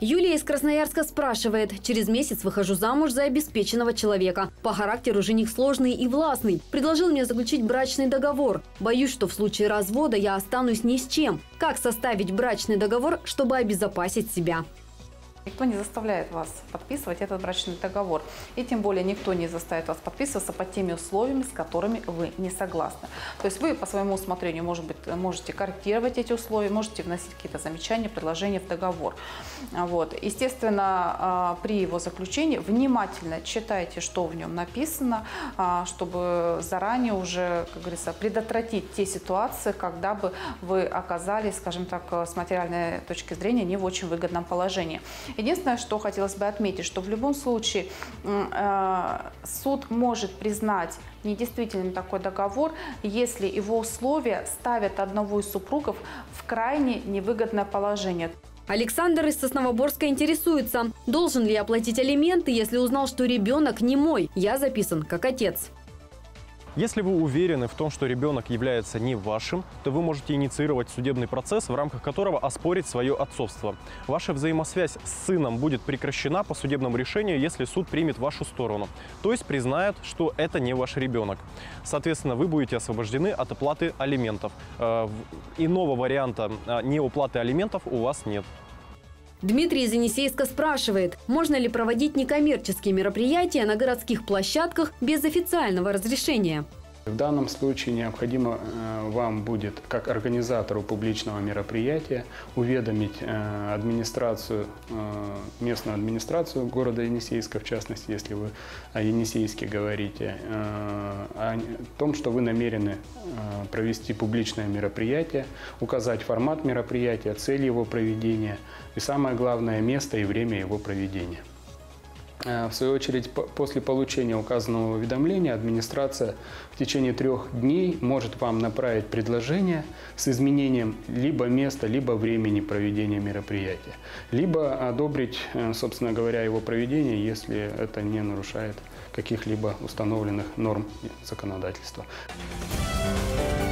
Юлия из Красноярска спрашивает. Через месяц выхожу замуж за обеспеченного человека. По характеру жених сложный и властный. Предложил мне заключить брачный договор. Боюсь, что в случае развода я останусь ни с чем. Как составить брачный договор, чтобы обезопасить себя? Никто не заставляет вас подписывать этот брачный договор. И тем более никто не заставит вас подписываться под теми условиями, с которыми вы не согласны. То есть вы по своему усмотрению, можете корректировать эти условия, можете вносить какие-то замечания, предложения в договор. Вот. Естественно, при его заключении внимательно читайте, что в нем написано, чтобы заранее уже, как говорится, предотвратить те ситуации, когда бы вы оказались, скажем так, с материальной точки зрения не в очень выгодном положении. Единственное, что хотелось бы отметить, что в любом случае суд может признать недействительным такой договор, если его условия ставят одного из супругов в крайне невыгодное положение. Александр из Сосновоборска интересуется, должен ли я платить алименты, если узнал, что ребенок не мой. Я записан как отец. Если вы уверены в том, что ребенок является не вашим, то вы можете инициировать судебный процесс, в рамках которого оспорить свое отцовство. Ваша взаимосвязь с сыном будет прекращена по судебному решению, если суд примет вашу сторону, то есть признает, что это не ваш ребенок. Соответственно, вы будете освобождены от оплаты алиментов. Иного варианта неуплаты алиментов у вас нет. Дмитрий из Енисейска спрашивает, можно ли проводить некоммерческие мероприятия на городских площадках без официального разрешения. В данном случае необходимо вам будет, как организатору публичного мероприятия, уведомить местную администрацию города Енисейска, в частности, если вы о Енисейске говорите, о том, что вы намерены провести публичное мероприятие, указать формат мероприятия, цель его проведения и, самое главное, место и время его проведения. В свою очередь, после получения указанного уведомления администрация в течение 3 дней может вам направить предложение с изменением либо места, либо времени проведения мероприятия, либо одобрить, собственно говоря, его проведение, если это не нарушает каких-либо установленных норм законодательства.